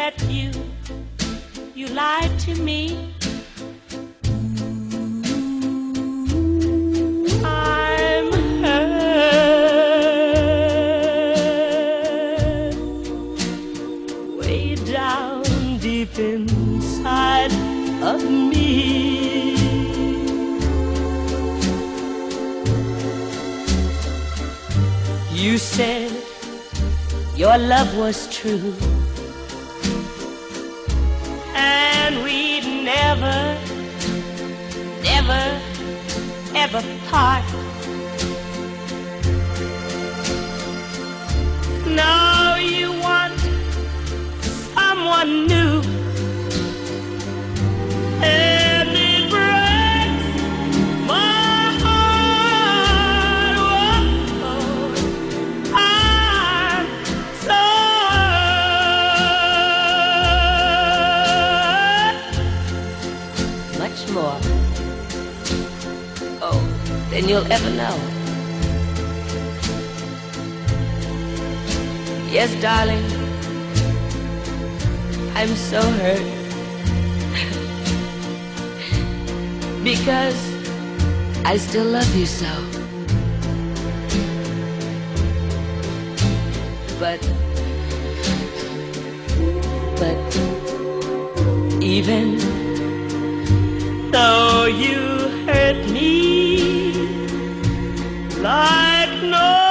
that you lied to me. I'm hurt way down deep inside of me. You said your love was true, and we'd never, never, ever part. Now you want someone new, and it breaks my heart. Oh, I'm so hurt. Much more, oh, than you'll ever know. Yes, darling, I'm so hurt because I still love you so. But even though you hurt me like no